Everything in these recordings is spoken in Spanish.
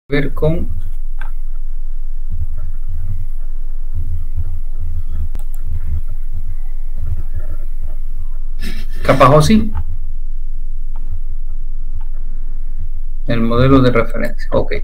Ver con Capajosi, el modelo de referencia. Ok.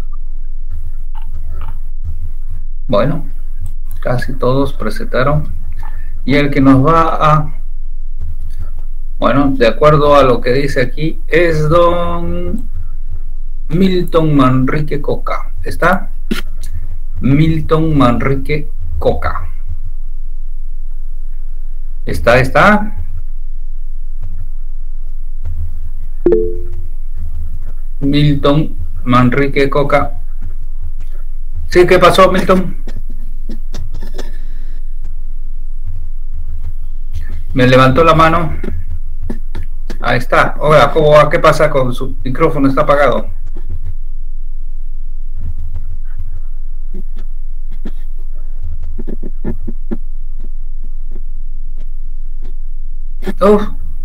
Bueno, casi todos presentaron. Y el que nos va a, bueno, de acuerdo a lo que dice aquí, es don Milton Manrique Coca. ¿Está? Milton Manrique Coca. ¿Está? Milton Manrique Coca. ¿Sí? ¿Qué pasó, Milton? Me levantó la mano. Ahí está. Hola, ¿cómo va? ¿Qué pasa con su micrófono? Está apagado. Uf.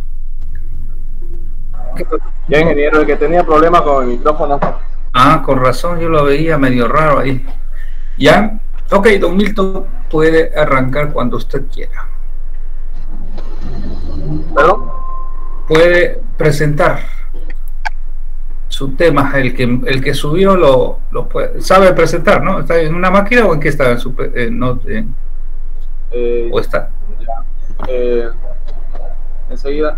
Ya, ingeniero, el que tenía problemas con el micrófono. Ah, con razón, yo lo veía medio raro ahí. ¿Ya? Ok, don Milton, puede arrancar cuando usted quiera. ¿Perdón? Puede presentar su tema, el que subió lo puede, sabe presentar, ¿no? ¿Está en una máquina o en qué está? ¿En su, o está? Ya. Enseguida.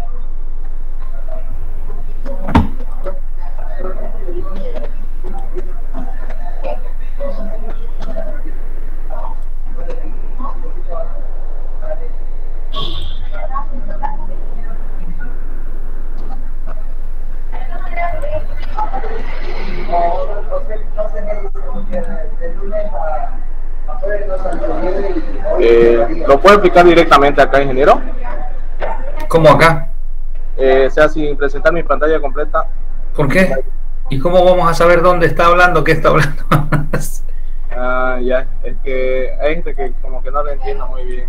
¿Lo puede explicar directamente acá, ingeniero? ¿Cómo acá? O sea, sin presentar mi pantalla completa. ¿Por qué? ¿Y cómo vamos a saber dónde está hablando, qué está hablando? Ya, es que hay gente que como que no lo entiende muy bien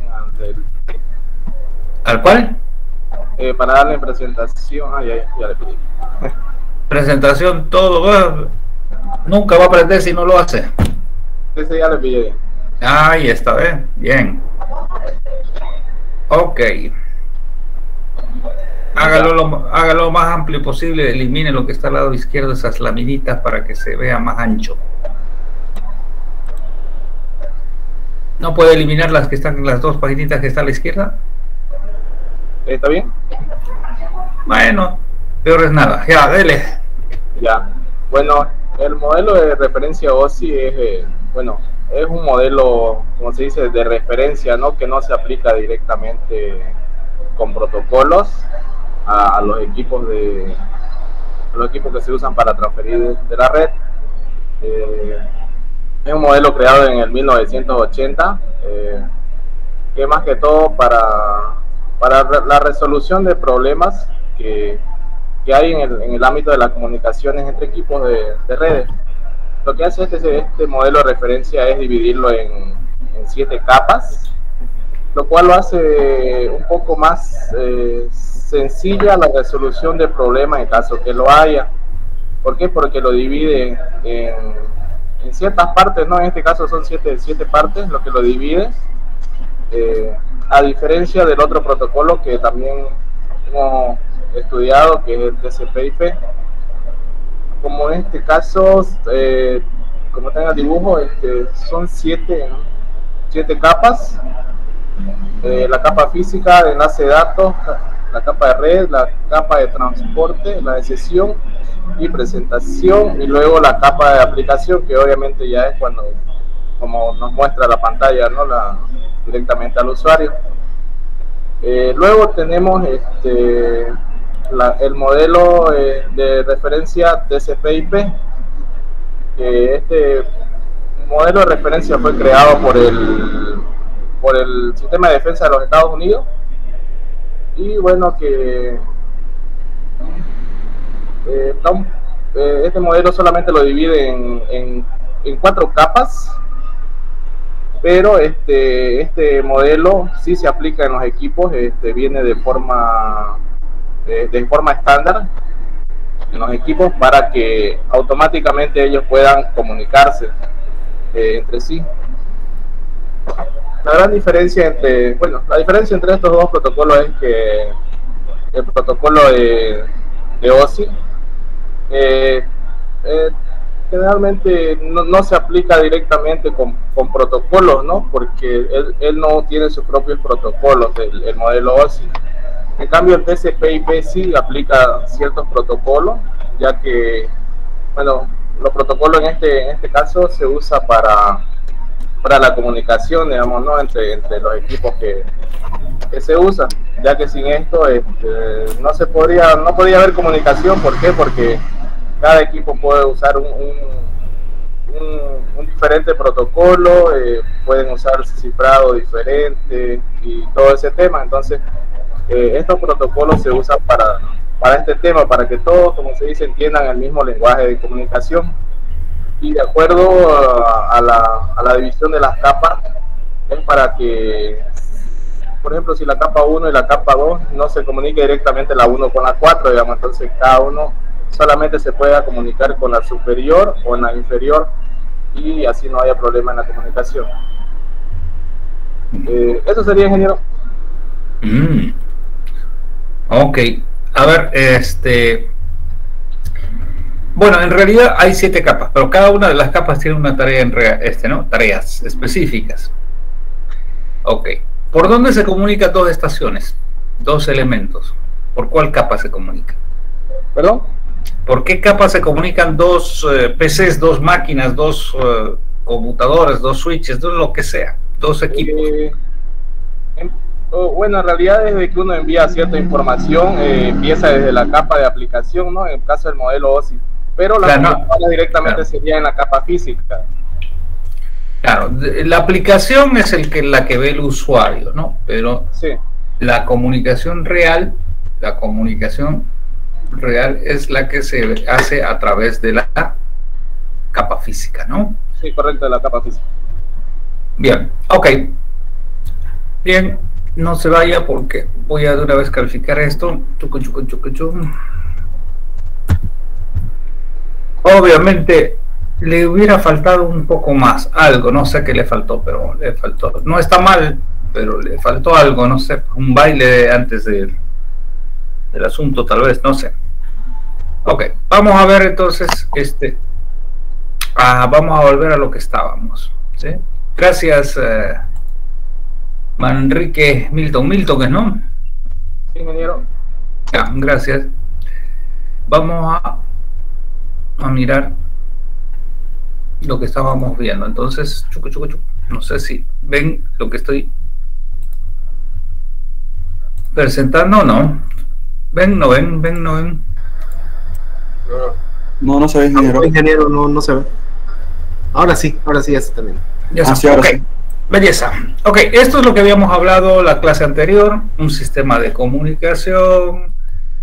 ¿Al cual? Para darle presentación. Ya le pedí. Presentación, todo. Nunca va a aprender si no lo hace. Ese ya le pillé. Ahí está, bien. Ok. Hágalo lo más amplio posible, elimine lo que está al lado izquierdo, esas laminitas, para que se vea más ancho. ¿No puede eliminar las que están en las dos paginitas que está a la izquierda? ¿Está bien? Bueno, peor es nada. Ya, dele. Ya. Bueno, el modelo de referencia OSI es, es un modelo, como se dice, de referencia, ¿no? Que no se aplica directamente con protocolos a los equipos que se usan para transferir de la red. Es un modelo creado en el 1980, que más que todo para la resolución de problemas que hay en el ámbito de las comunicaciones entre equipos de redes. Lo que hace este modelo de referencia es dividirlo en 7 capas, lo cual lo hace un poco más sencilla la resolución del problema en caso que lo haya. ¿Por qué? Porque lo divide en ciertas partes, ¿no? En este caso son 7 partes lo que lo divide, a diferencia del otro protocolo que también hemos estudiado, que es el TCP/IP. Como en este caso, como está en el dibujo, son 7 capas. La capa física de enlace de datos, la capa de red, la capa de transporte, la de sesión y presentación, y luego la capa de aplicación, que obviamente ya es cuando, como nos muestra la pantalla, ¿no? Directamente al usuario. Luego tenemos el modelo de referencia TCP/IP. Este modelo de referencia fue creado por el Sistema de Defensa de los Estados Unidos, y bueno, que este modelo solamente lo divide en 4 capas, pero este modelo sí se aplica en los equipos, viene de forma estándar, en los equipos para que automáticamente ellos puedan comunicarse entre sí. La gran diferencia entre, bueno, la diferencia entre estos dos protocolos es que el protocolo de OSI generalmente no se aplica directamente con protocolos, ¿no? Porque él no tiene sus propios protocolos, el modelo OSI. En cambio, el TCP/IP sí aplica ciertos protocolos, ya que, bueno, los protocolos en este caso se usa para la comunicación, digamos, ¿no? entre los equipos que se usan, ya que sin esto no podría haber comunicación. ¿Por qué? Porque cada equipo puede usar un diferente protocolo, pueden usar cifrado diferente y todo ese tema. Entonces, estos protocolos se usan para este tema, para que todos, como se dice, entiendan el mismo lenguaje de comunicación. Y de acuerdo a la división de las capas, es para que, por ejemplo, si la capa 1 y la capa 2 no se comunique directamente la 1 con la 4, digamos, entonces cada uno solamente se pueda comunicar con la superior o en la inferior, y así no haya problema en la comunicación. Eso sería, ingeniero. Ok, a ver, bueno, en realidad hay 7 capas, pero cada una de las capas tiene una tarea ¿no? Tareas específicas. Ok, ¿por dónde se comunican dos estaciones? Dos elementos. ¿Por cuál capa se comunica? ¿Perdón? ¿Por qué capa se comunican dos PCs, dos máquinas, dos computadores, dos switches, dos lo que sea, dos equipos? Bueno, en realidad desde que uno envía cierta información, empieza desde la capa de aplicación, ¿no? En el caso del modelo OSI, pero la comunicación directamente sería en la capa física. Claro, la aplicación es la que ve el usuario, ¿no? Pero sí, la comunicación real es la que se hace a través de la capa física, ¿no? Sí, correcto, de la capa física. Bien, ok. Bien, no se vaya porque voy a de una vez calificar esto. Obviamente le hubiera faltado un poco más, algo, no sé qué le faltó, pero le faltó. No está mal, pero le faltó algo, no sé, un baile antes del asunto, tal vez, no sé. Ok, vamos a ver entonces, vamos a volver a lo que estábamos, ¿sí? Gracias, Manrique Milton, ¿no? Sí, ingeniero. Ya, gracias. Vamos a mirar lo que estábamos viendo. Entonces, no sé si ven lo que estoy presentando o no. ¿Ven? ¿No ven? ¿Ven? ¿No ven? No se ve, ingeniero. Ingeniero, no se ve. Ahora sí ya se termina. Ya se ahora sí. Belleza. Ok, esto es lo que habíamos hablado la clase anterior, un sistema de comunicación.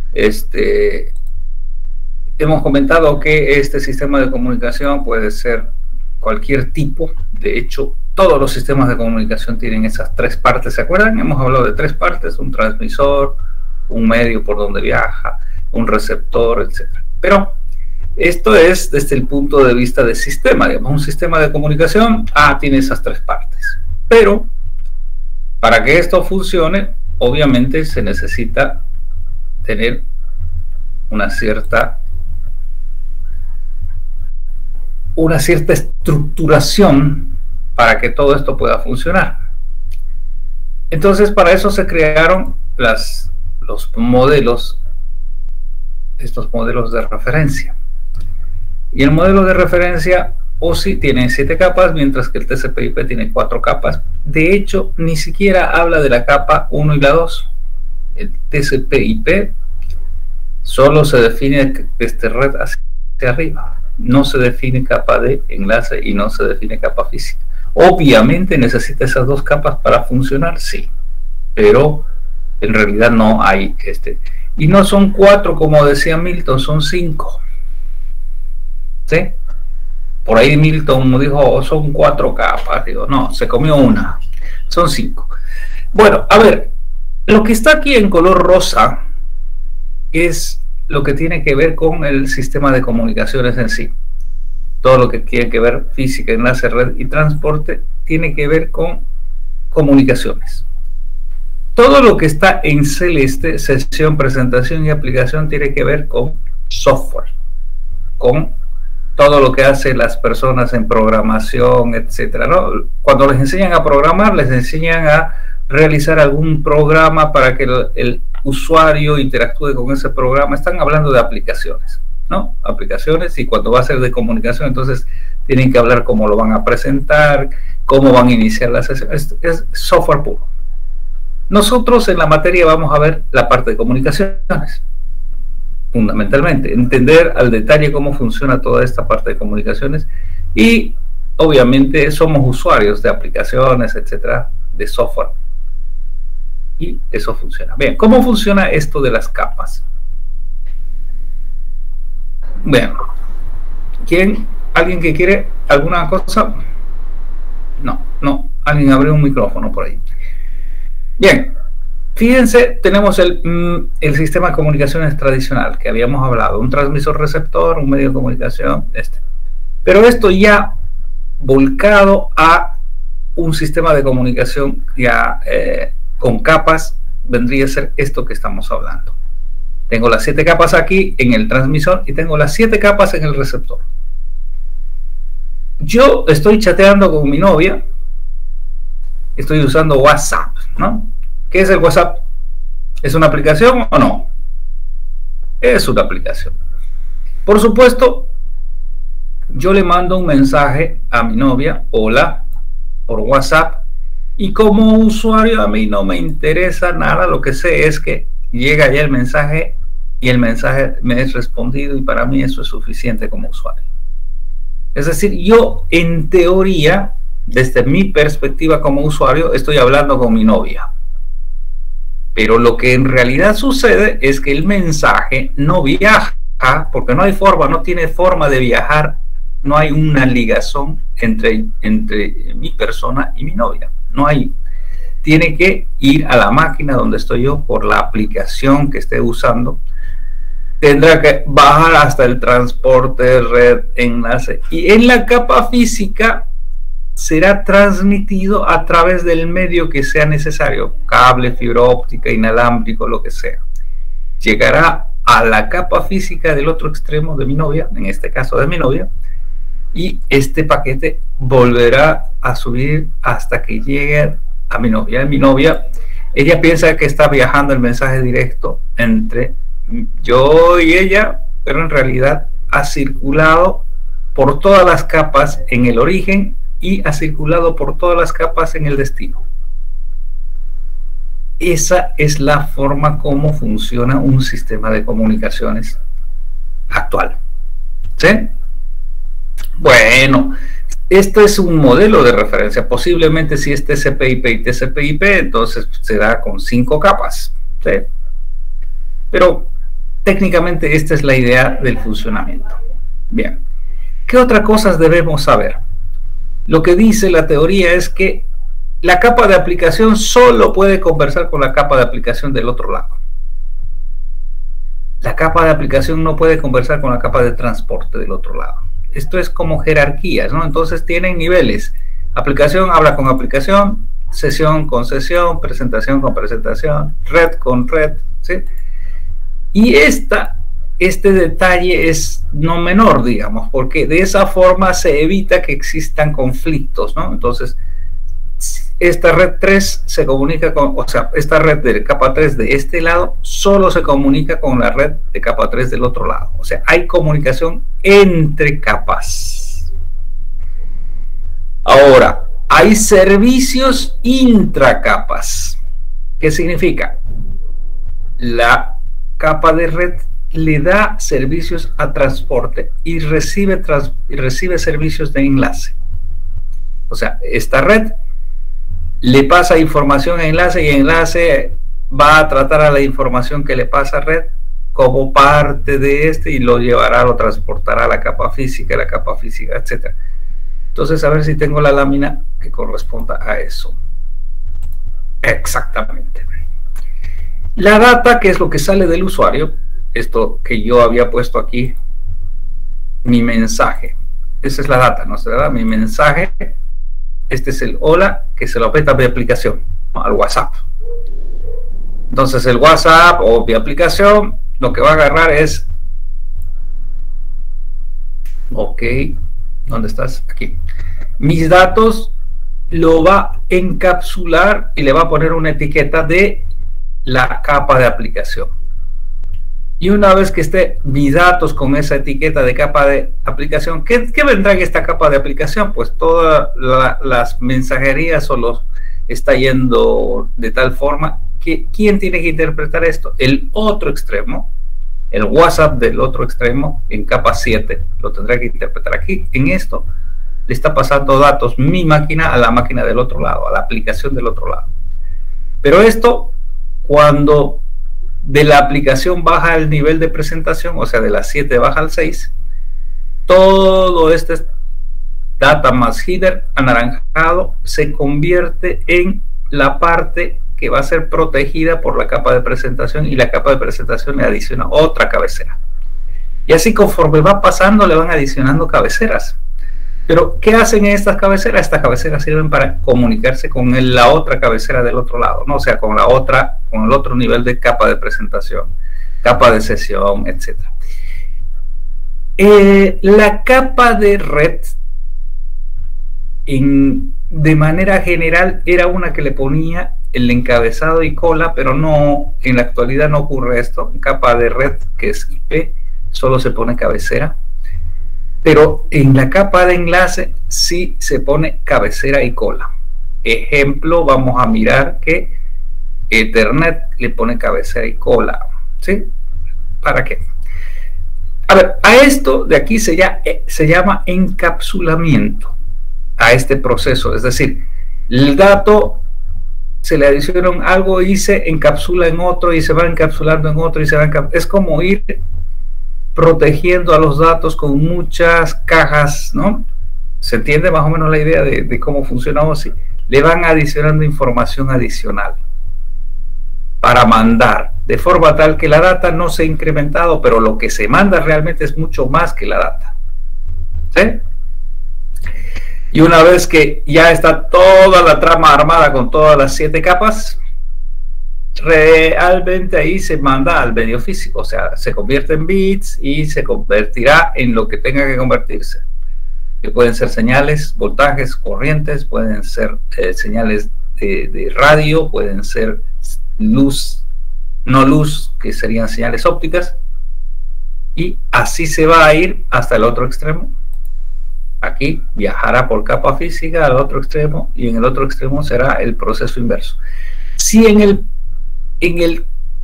Hemos comentado que este sistema de comunicación puede ser cualquier tipo. De hecho, todos los sistemas de comunicación tienen esas 3 partes, ¿se acuerdan? Hemos hablado de 3 partes, un transmisor, un medio por donde viaja, un receptor, etc. Pero esto es desde el punto de vista del sistema, digamos, un sistema de comunicación tiene esas 3 partes. Pero para que esto funcione, obviamente se necesita tener una cierta estructuración para que todo esto pueda funcionar. Entonces, para eso se crearon los modelos, estos modelos de referencia. Y el modelo de referencia OSI tiene 7 capas, mientras que el TCP/IP tiene 4 capas. De hecho, ni siquiera habla de la capa 1 y la 2. El TCP/IP solo se define desde red hacia arriba. No se define capa de enlace y no se define capa física. Obviamente necesita esas 2 capas para funcionar, sí, pero en realidad no hay y no son 4 como decía Milton, son 5. ¿Sí? Por ahí Milton dijo, son 4 capas. Digo, no, se comió una. Son 5. Bueno, a ver, lo que está aquí en color rosa es lo que tiene que ver con el sistema de comunicaciones en sí. Todo lo que tiene que ver física, enlace, red y transporte tiene que ver con comunicaciones. Todo lo que está en celeste, sesión, presentación y aplicación, tiene que ver con software, con todo lo que hacen las personas en programación, etcétera, ¿no? Cuando les enseñan a programar, les enseñan a realizar algún programa para que el usuario interactúe con ese programa. Están hablando de aplicaciones, ¿no? Aplicaciones, y cuando va a ser de comunicación, entonces tienen que hablar cómo lo van a presentar, cómo van a iniciar la sesión. Es software puro. Nosotros en la materia vamos a ver la parte de comunicaciones. Fundamentalmente, entender al detalle cómo funciona toda esta parte de comunicaciones, y obviamente somos usuarios de aplicaciones, etcétera, de software, y eso funciona. Bien, ¿cómo funciona esto de las capas? Bien, ¿alguien que quiere alguna cosa? No, alguien abrió un micrófono por ahí. Bien. Fíjense, tenemos el sistema de comunicaciones tradicional que habíamos hablado, un transmisor receptor, un medio de comunicación, pero esto ya volcado a un sistema de comunicación ya con capas, vendría a ser esto que estamos hablando. Tengo las 7 capas aquí en el transmisor y tengo las 7 capas en el receptor. Yo estoy chateando con mi novia, estoy usando WhatsApp, ¿no? ¿Qué es el WhatsApp? ¿Es una aplicación o no? Es una aplicación. Por supuesto, yo le mando un mensaje a mi novia, hola, por WhatsApp, y como usuario a mí no me interesa nada, lo que sé es que llega ya el mensaje y el mensaje me es respondido, y para mí eso es suficiente como usuario. Es decir, yo en teoría, desde mi perspectiva como usuario, estoy hablando con mi novia. Pero lo que en realidad sucede es que el mensaje no viaja, porque no hay forma, no tiene forma de viajar, no hay una ligación entre mi persona y mi novia, no hay. Tiene que ir a la máquina donde estoy yo por la aplicación que esté usando, tendrá que bajar hasta el transporte, red, enlace, y en la capa física será transmitido a través del medio que sea necesario, cable, fibra óptica, inalámbrico, lo que sea. Llegará a la capa física del otro extremo de mi novia, en este caso de mi novia, y este paquete volverá a subir hasta que llegue a mi novia. Mi novia, ella piensa que está viajando el mensaje directo entre yo y ella, pero en realidad ha circulado por todas las capas en el origen y ha circulado por todas las capas en el destino. Esa es la forma como funciona un sistema de comunicaciones actual. ¿Sí? Bueno, esto es un modelo de referencia. Posiblemente si es TCP/IP y TCP/IP, entonces se da con 5 capas. ¿Sí? Pero técnicamente esta es la idea del funcionamiento. Bien. ¿Qué otras cosas debemos saber? Lo que dice la teoría es que la capa de aplicación solo puede conversar con la capa de aplicación del otro lado. La capa de aplicación no puede conversar con la capa de transporte del otro lado. Esto es como jerarquías, ¿no? Entonces tienen niveles. Aplicación habla con aplicación, sesión con sesión, presentación con presentación, red con red, ¿sí? Y este detalle es no menor, digamos, porque de esa forma se evita que existan conflictos, ¿no? Entonces, esta red 3 se comunica con, o sea, esta red de capa 3 de este lado solo se comunica con la red de capa 3 del otro lado. O sea, hay comunicación entre capas. Ahora, hay servicios intracapas. ¿Qué significa? La capa de red le da servicios a transporte y recibe servicios de enlace. O sea, esta red le pasa información a enlace y enlace va a tratar a la información que le pasa a red como parte de este y lo llevará, lo transportará a la capa física, etc. Entonces, a ver si tengo la lámina que corresponda a eso. Exactamente. La data, que es lo que sale del usuario, esto que yo había puesto aquí, mi mensaje. Esa es la data, ¿no se da? Mi mensaje, este es el hola, que se lo peta mi aplicación, ¿no? Al WhatsApp. Entonces el WhatsApp o mi aplicación, lo que va a agarrar es, ok, ¿dónde estás? Aquí. Mis datos lo va a encapsular y le va a poner una etiqueta de la capa de aplicación. Y una vez que esté mis datos con esa etiqueta de capa de aplicación, ¿qué vendrá en esta capa de aplicación? Pues todas las mensajerías o los está yendo de tal forma que ¿quién tiene que interpretar esto? El otro extremo, el WhatsApp del otro extremo en capa 7 lo tendrá que interpretar. Aquí en esto le está pasando datos mi máquina a la máquina del otro lado, a la aplicación del otro lado. Pero esto, cuando de la aplicación baja el nivel de presentación, o sea, de las 7 baja al 6, todo este data más header anaranjado se convierte en la parte que va a ser protegida por la capa de presentación, y la capa de presentación le adiciona otra cabecera. Y así conforme va pasando le van adicionando cabeceras. Pero ¿qué hacen estas cabeceras? Estas cabeceras sirven para comunicarse con la otra cabecera del otro lado, ¿no? O sea, con la otra, con el otro nivel de capa de presentación, capa de sesión, etc. La capa de red, de manera general, era una que le ponía el encabezado y cola, pero no, en la actualidad no ocurre esto. En capa de red, que es IP, solo se pone cabecera. Pero en la capa de enlace sí se pone cabecera y cola. Ejemplo, vamos a mirar que Ethernet le pone cabecera y cola, ¿sí? ¿Para qué? A ver, a esto de aquí se llama encapsulamiento, a este proceso. Es decir, el dato se le adiciona algo y se encapsula en otro, y se va encapsulando en otro, y se va encapsulando. Es como ir protegiendo a los datos con muchas cajas, ¿no? ¿Se entiende más o menos la idea de cómo funciona OSI? Le van adicionando información adicional para mandar, de forma tal que la data no se ha incrementado, pero lo que se manda realmente es mucho más que la data. ¿Sí? Y una vez que ya está toda la trama armada con todas las 7 capas, realmente ahí se manda al medio físico, o sea, se convierte en bits y se convertirá en lo que tenga que convertirse, que pueden ser señales, voltajes, corrientes, pueden ser señales de radio, pueden ser luz, no luz, que serían señales ópticas, y así se va a ir hasta el otro extremo. Aquí viajará por capa física al otro extremo, y en el otro extremo será el proceso inverso. Si en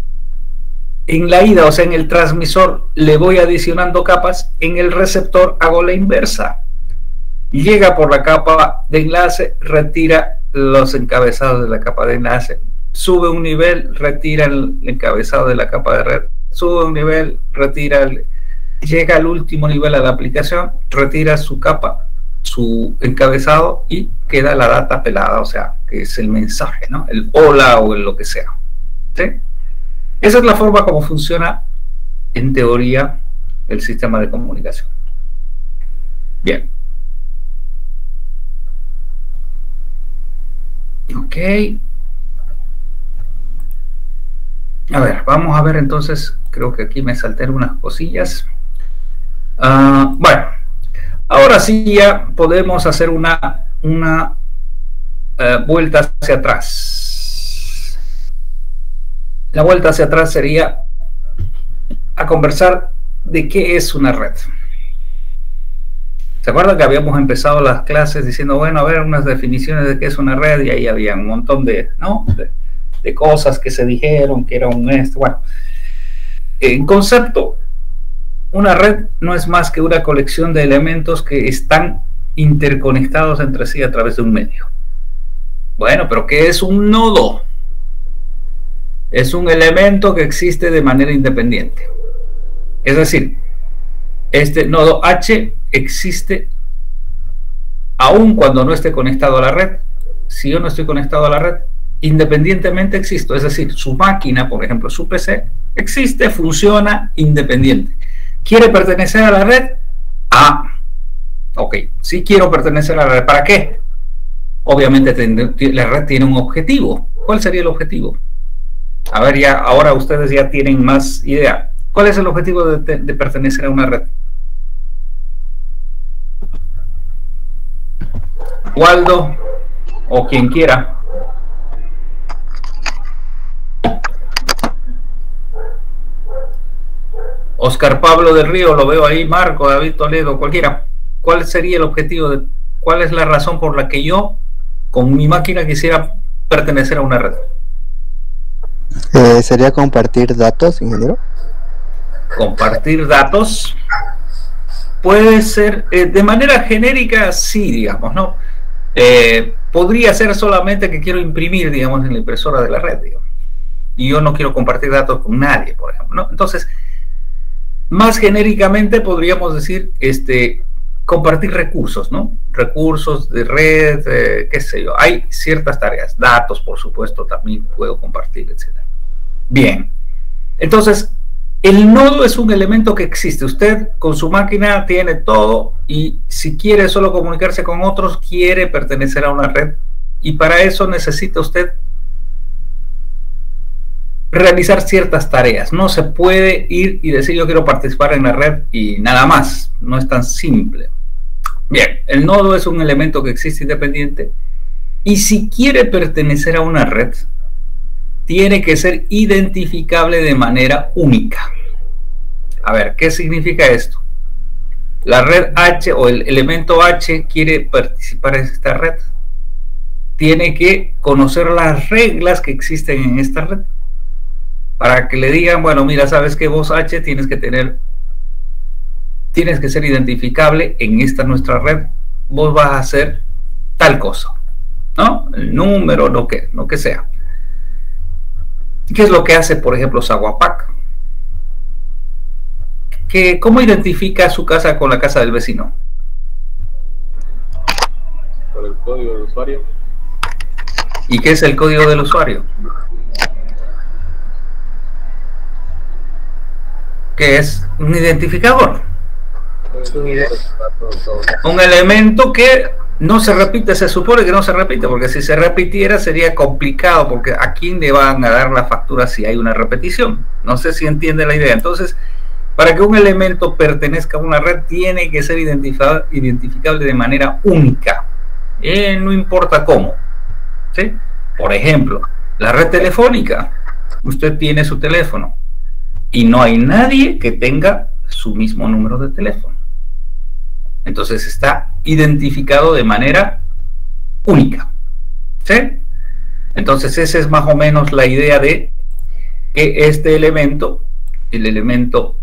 la ida, o sea, en el transmisor, le voy adicionando capas, en el receptor hago la inversa. Llega por la capa de enlace, retira los encabezados de la capa de enlace, sube un nivel, retira el encabezado de la capa de red, sube un nivel, retira llega al último nivel a la aplicación, retira su capa, su encabezado, y queda la data pelada, o sea, que es el mensaje, ¿no? El hola o el lo que sea. ¿Sí? Esa es la forma como funciona en teoría el sistema de comunicación. Bien. Ok. A ver, vamos a ver entonces, creo que aquí me salté unas cosillas. Bueno, ahora sí ya podemos hacer una vuelta hacia atrás. La vuelta hacia atrás sería a conversar de qué es una red. ¿Se acuerdan que habíamos empezado las clases diciendo, bueno, a ver, unas definiciones de qué es una red? Y ahí había un montón de cosas que se dijeron, que era un esto. Bueno, en concepto, una red no es más que una colección de elementos que están interconectados entre sí a través de un medio. Bueno, pero ¿qué es un nodo? Es un elemento que existe de manera independiente. Es decir, este nodo H existe aun cuando no esté conectado a la red. Si yo no estoy conectado a la red, independientemente existo, es decir, su máquina, por ejemplo, su PC, existe, funciona independiente. ¿Quiere pertenecer a la red? Ah, ok, sí quiero pertenecer a la red. ¿Para qué? Obviamente la red tiene un objetivo. ¿Cuál sería el objetivo? A ver, ya ahora ustedes ya tienen más idea. ¿Cuál es el objetivo de pertenecer a una red? Waldo o quien quiera. Oscar Pablo del Río, lo veo ahí, Marco, David Toledo, cualquiera. ¿Cuál sería el objetivo? ¿Cuál es la razón por la que yo, con mi máquina, quisiera pertenecer a una red? ¿Sería compartir datos, ingeniero? Compartir datos puede ser, de manera genérica, sí, digamos, ¿no? Podría ser solamente que quiero imprimir, digamos, en la impresora de la red, digamos. Y yo no quiero compartir datos con nadie, por ejemplo, ¿no? Entonces, más genéricamente podríamos decir, compartir recursos, ¿no? Recursos de red, qué sé yo. Hay ciertas tareas, datos, por supuesto, también puedo compartir, etc. Bien, entonces, el nodo es un elemento que existe. Usted con su máquina tiene todo y si quiere solo comunicarse con otros, quiere pertenecer a una red. Y para eso necesita usted realizar ciertas tareas. No se puede ir y decir yo quiero participar en la red y nada más. No es tan simple. Bien, el nodo es un elemento que existe independiente y si quiere pertenecer a una red, tiene que ser identificable de manera única. A ver, ¿qué significa esto? La red H o el elemento H quiere participar en esta red. Tiene que conocer las reglas que existen en esta red. Para que le digan, bueno, mira, sabes que vos H tienes que ser identificable en esta nuestra red. Vos vas a hacer tal cosa, ¿no? El número, lo que sea. ¿Qué es lo que hace, por ejemplo, Saguapac? ¿Cómo identifica su casa con la casa del vecino? Por el código del usuario. ¿Y qué es el código del usuario? ¿Qué es? Un identificador. Un elemento que no se repite, se supone que no se repite, porque si se repitiera sería complicado, porque ¿a quién le van a dar la factura si hay una repetición? No sé si entiende la idea. Entonces, para que un elemento pertenezca a una red, tiene que ser identificable de manera única. No importa cómo. ¿Sí? Por ejemplo, la red telefónica. Usted tiene su teléfono y no hay nadie que tenga su mismo número de teléfono. Entonces está identificado de manera única. ¿Sí? Entonces esa es más o menos la idea de que este elemento, el elemento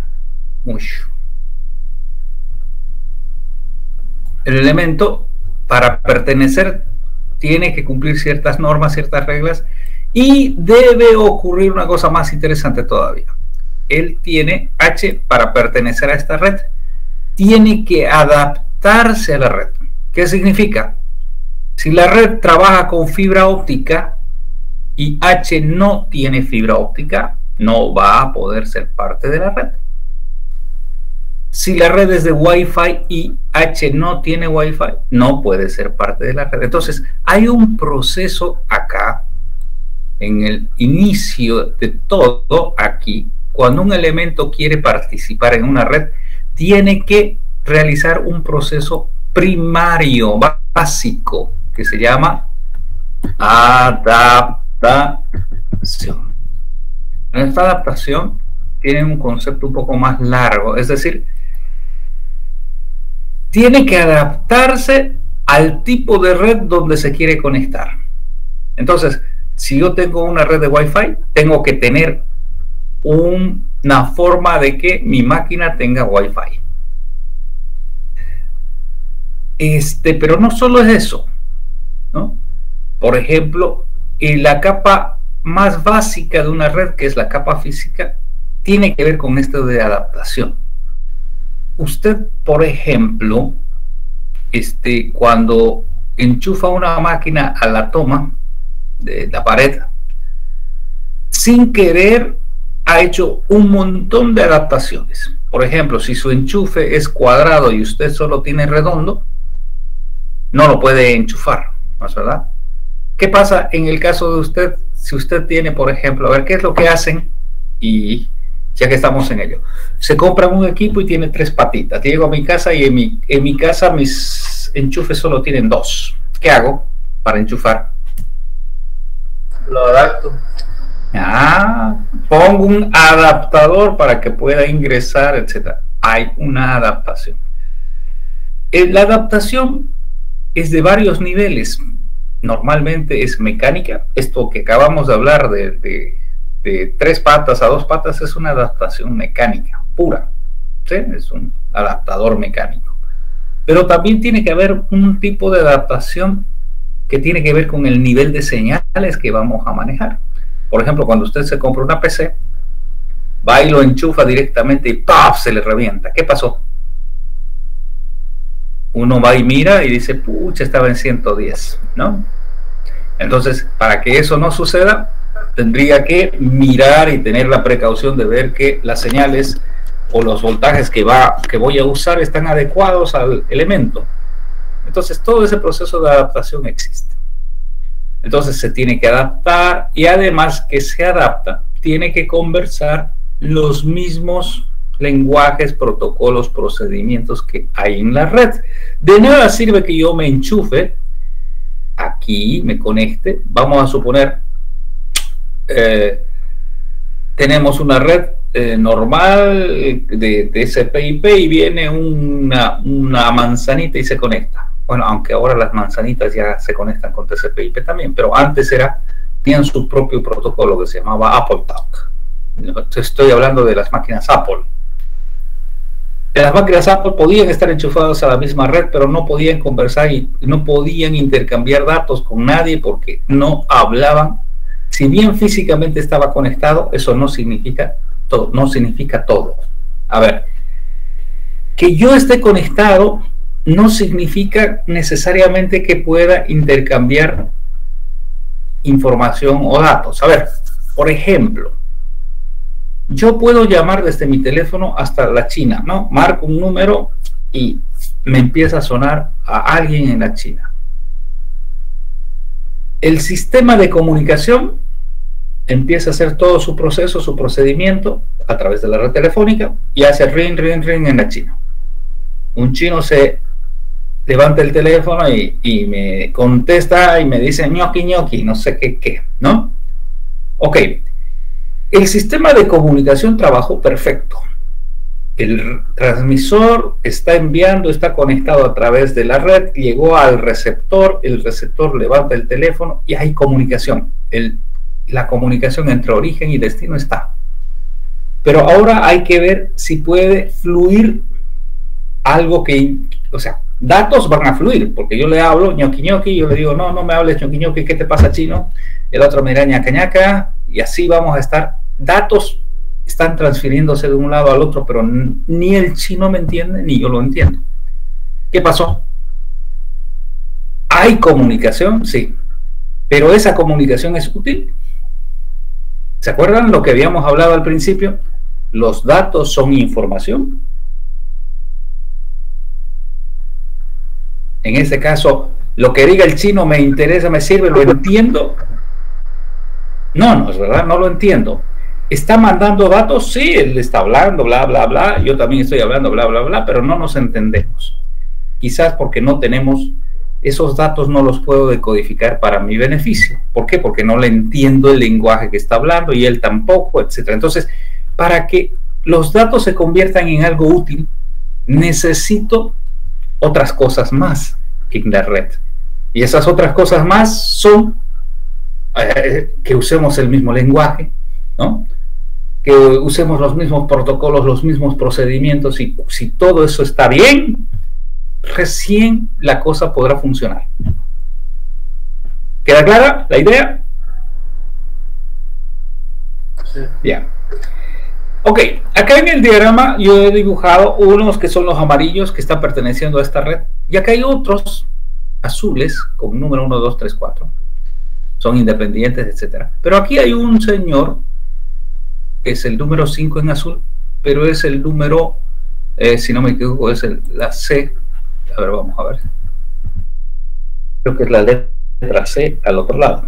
para pertenecer tiene que cumplir ciertas normas, ciertas reglas, y debe ocurrir una cosa más interesante todavía. Él tiene, H, para pertenecer a esta red, tiene que adaptarse a la red. ¿Qué significa? Si la red trabaja con fibra óptica y H no tiene fibra óptica, no va a poder ser parte de la red. Si la red es de Wi-Fi y H no tiene Wi-Fi, no puede ser parte de la red. Entonces, hay un proceso acá, en el inicio de todo aquí, cuando un elemento quiere participar en una red, tiene que realizar un proceso primario, básico, que se llama adaptación. En esta adaptación tiene un concepto un poco más largo, es decir, tiene que adaptarse al tipo de red donde se quiere conectar. Entonces, si yo tengo una red de Wi-Fi, tengo que tener una forma de que mi máquina tenga Wi-Fi. Pero no solo es eso, ¿no? Por ejemplo, la capa más básica de una red, que es la capa física, tiene que ver con esto de adaptación. Usted, por ejemplo, cuando enchufa una máquina a la toma, de la pared, sin querer ha hecho un montón de adaptaciones. Por ejemplo, si su enchufe es cuadrado y usted solo tiene redondo, no lo puede enchufar, ¿no es verdad? ¿Qué pasa en el caso de usted? Si usted tiene, por ejemplo, a ver, ¿qué es lo que hacen? Y ya que estamos en ello, se compra un equipo y tiene 3 patitas. Llego a mi casa y en mi casa mis enchufes solo tienen 2. ¿Qué hago para enchufar? Lo adapto. Pongo un adaptador para que pueda ingresar, etcétera. Hay una adaptación. La adaptación es de varios niveles. Normalmente es mecánica. Esto que acabamos de hablar de 3 patas a 2 patas es una adaptación mecánica pura, ¿sí? Es un adaptador mecánico. Pero también tiene que haber un tipo de adaptación que tiene que ver con el nivel de señales que vamos a manejar. Por ejemplo, cuando usted se compra una PC, va y lo enchufa directamente y ¡paf! Se le revienta. ¿Qué pasó? Uno va y mira y dice, pucha, estaba en 110, ¿no? Entonces, para que eso no suceda, tendría que mirar y tener la precaución de ver que las señales o los voltajes que voy a usar están adecuados al elemento. Entonces, todo ese proceso de adaptación existe. Entonces se tiene que adaptar, y además que se adapta, tiene que conversar los mismos lenguajes, protocolos, procedimientos que hay en la red. De nada sirve que yo me enchufe aquí, me conecte. Vamos a suponer, tenemos una red normal de SPIP y viene una manzanita y se conecta. Bueno, aunque ahora las manzanitas ya se conectan con TCP/IP también, pero antes tenían su propio protocolo que se llamaba AppleTalk. Estoy hablando de las máquinas Apple. Las máquinas Apple podían estar enchufadas a la misma red, pero no podían conversar y no podían intercambiar datos con nadie porque no hablaban. Si bien físicamente estaba conectado, eso no significa todo. No significa todo. A ver, que yo esté conectado no significa necesariamente que pueda intercambiar información o datos. A ver, por ejemplo, yo puedo llamar desde mi teléfono hasta la China, ¿no? Marco un número y me empieza a sonar a alguien en la China. El sistema de comunicación empieza a hacer todo su proceso, su procedimiento a través de la red telefónica y hace ring, ring, ring en la China. Un chino se levanta el teléfono y me contesta y me dice ñoqui, ñoqui, no sé qué, ¿no? Ok. El sistema de comunicación trabajó perfecto. El transmisor está enviando, está conectado a través de la red, llegó al receptor, el receptor levanta el teléfono y hay comunicación. La comunicación entre origen y destino está. Pero ahora hay que ver si puede fluir algo que, o sea, datos van a fluir, porque yo le hablo ñoqui ñoqui, yo le digo, no, no me hables ñoqui ñoqui, ¿qué te pasa, chino? El otro me dirá ñaca ñaca, y así vamos a estar. Datos están transfiriéndose de un lado al otro, pero ni el chino me entiende, ni yo lo entiendo. ¿Qué pasó? ¿Hay comunicación? Sí. ¿Pero esa comunicación es útil? ¿Se acuerdan lo que habíamos hablado al principio? ¿Los datos son información? En este caso, lo que diga el chino me interesa, me sirve, lo entiendo. No, no es verdad, no lo entiendo. ¿Está mandando datos? Sí, él está hablando, bla, bla, bla. Yo también estoy hablando, bla, bla, bla, pero no nos entendemos. Quizás porque no tenemos, esos datos no los puedo decodificar para mi beneficio. ¿Por qué? Porque no le entiendo el lenguaje que está hablando y él tampoco, etc. Entonces, para que los datos se conviertan en algo útil, necesito otras cosas más en la red. Y esas otras cosas más son que usemos el mismo lenguaje, ¿no? Que usemos los mismos protocolos, los mismos procedimientos, y si todo eso está bien, recién la cosa podrá funcionar. ¿Queda clara la idea? Sí. Bien. Ok, acá en el diagrama yo he dibujado unos que son los amarillos que están perteneciendo a esta red, y acá hay otros azules con número 1, 2, 3, 4 son independientes, etcétera. Pero aquí hay un señor, que es el número 5 en azul, pero es el número, si no me equivoco, es la C. A ver, vamos a ver. Creo que es la letra C al otro lado.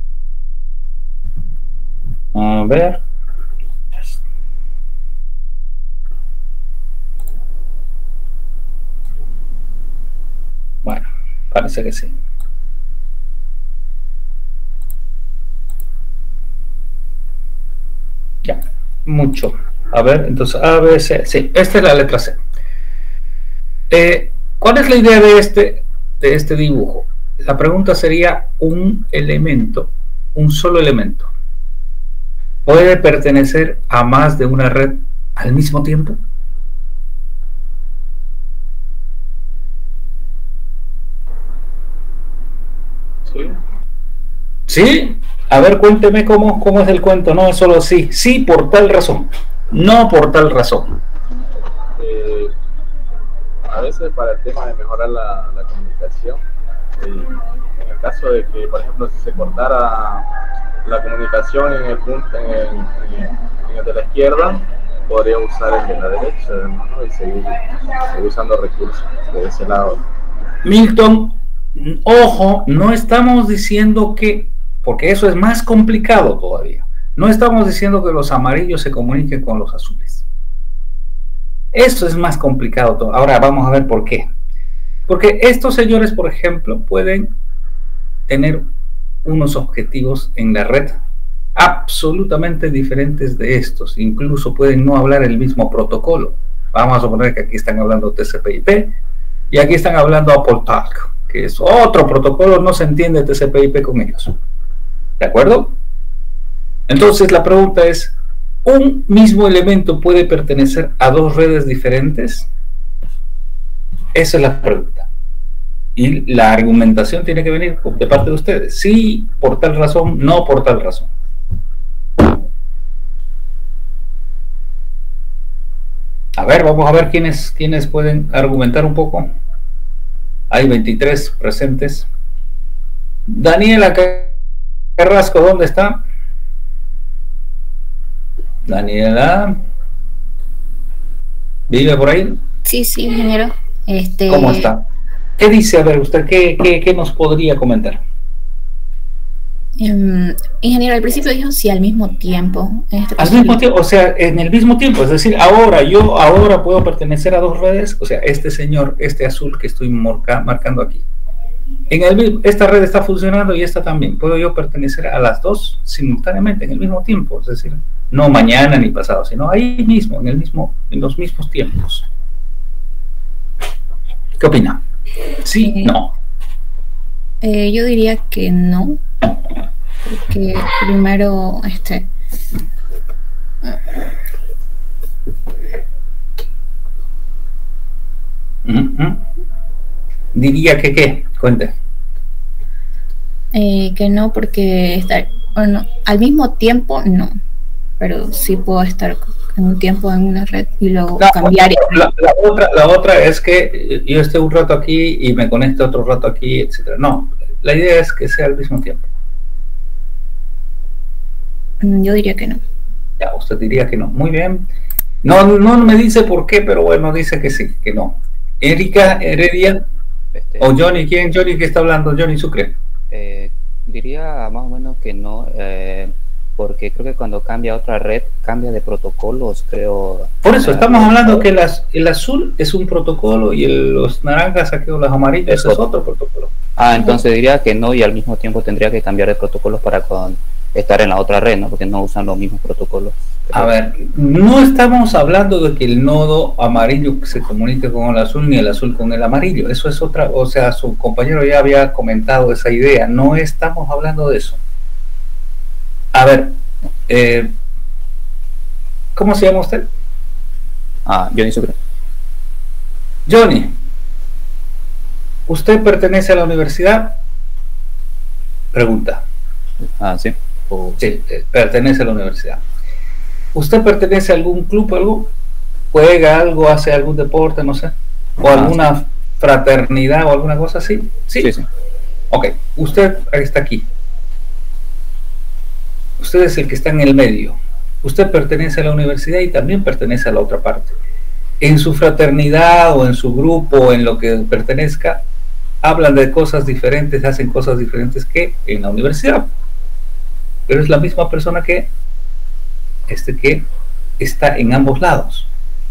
A ver. Bueno, parece que sí. Ya, mucho. A ver, entonces A, B, C. Sí, esta es la letra C. ¿Cuál es la idea de este dibujo? La pregunta sería: un elemento, un solo elemento, ¿puede pertenecer a más de una red al mismo tiempo? Sí. ¿Sí? A ver, cuénteme cómo es el cuento. No es solo sí. Sí por tal razón. No por tal razón. A veces para el tema de mejorar la comunicación, en el caso de que, por ejemplo, si se cortara la comunicación en el punto, en el de la izquierda, podría usar el de la derecha, ¿no? Y seguir usando recursos de ese lado. Milton, ojo, no estamos diciendo que, porque eso es más complicado todavía, no estamos diciendo que los amarillos se comuniquen con los azules. Eso es más complicado todo. Ahora vamos a ver por qué. Porque estos señores, por ejemplo, pueden tener unos objetivos en la red absolutamente diferentes de estos. Incluso pueden no hablar el mismo protocolo. Vamos a suponer que aquí están hablando TCP/IP y aquí están hablando AppleTalk, que es otro protocolo, no se entiende TCP/IP con ellos. ¿De acuerdo? Entonces la pregunta es: ¿un mismo elemento puede pertenecer a dos redes diferentes? Esa es la pregunta. Y la argumentación tiene que venir de parte de ustedes. Sí, por tal razón, no por tal razón. A ver, vamos a ver quiénes pueden argumentar un poco. Hay 23 presentes. Daniela Carrasco, ¿dónde está? Daniela, ¿vive por ahí? Sí, ingeniero. ¿Cómo está? ¿Qué dice? A ver, usted, ¿qué nos podría comentar? Ingeniero, al principio dijo sí al mismo tiempo. Al mismo tiempo, o sea, en el mismo tiempo, es decir, ahora puedo pertenecer a dos redes, o sea, este señor, este azul que estoy marcando aquí. Esta red está funcionando y esta también. ¿Puedo yo pertenecer a las dos simultáneamente, en el mismo tiempo? Es decir, no mañana ni pasado, sino ahí mismo, en los mismos tiempos. ¿Qué opina? ¿Sí? ¿No? Yo diría que no, porque primero diría que ¿qué? Cuente. Que no, porque al mismo tiempo no, pero sí puedo estar en un tiempo en una red y luego cambiar. La otra es que yo esté un rato aquí y me conecte otro rato aquí, etcétera. No, la idea es que sea al mismo tiempo. Yo diría que no. Ya, usted diría que no. Muy bien. No me dice por qué, pero bueno, dice que sí, que no. Erika Heredia o Johnny, ¿quién? Johnny, ¿qué está hablando? Johnny Sucre. Diría más o menos que no, porque creo que cuando cambia a otra red, cambia de protocolos, creo. Por eso, estamos hablando que el azul es un protocolo y los naranjas, aquí o los amarillos, es otro protocolo. Entonces diría que no, y al mismo tiempo tendría que cambiar de protocolos para estar en la otra red, ¿no? Porque no usan los mismos protocolos. A ver, no estamos hablando de que el nodo amarillo se comunique con el azul ni el azul con el amarillo. Eso es otra, o sea, su compañero ya había comentado esa idea. No estamos hablando de eso. A ver, ¿cómo se llama usted? Johnny Sucre. Johnny, ¿usted pertenece a la universidad? Pregunta. Sí. Sí, pertenece a la universidad. ¿Usted pertenece a algún club, algo? ¿Juega algo, hace algún deporte, no sé? ¿O alguna fraternidad o alguna cosa así? Sí. Sí. Ok, usted está aquí. Usted es el que está en el medio. Usted pertenece a la universidad y también pertenece a la otra parte. En su fraternidad o en su grupo o en lo que pertenezca, hablan de cosas diferentes, hacen cosas diferentes que en la universidad. Pero es la misma persona que está en ambos lados.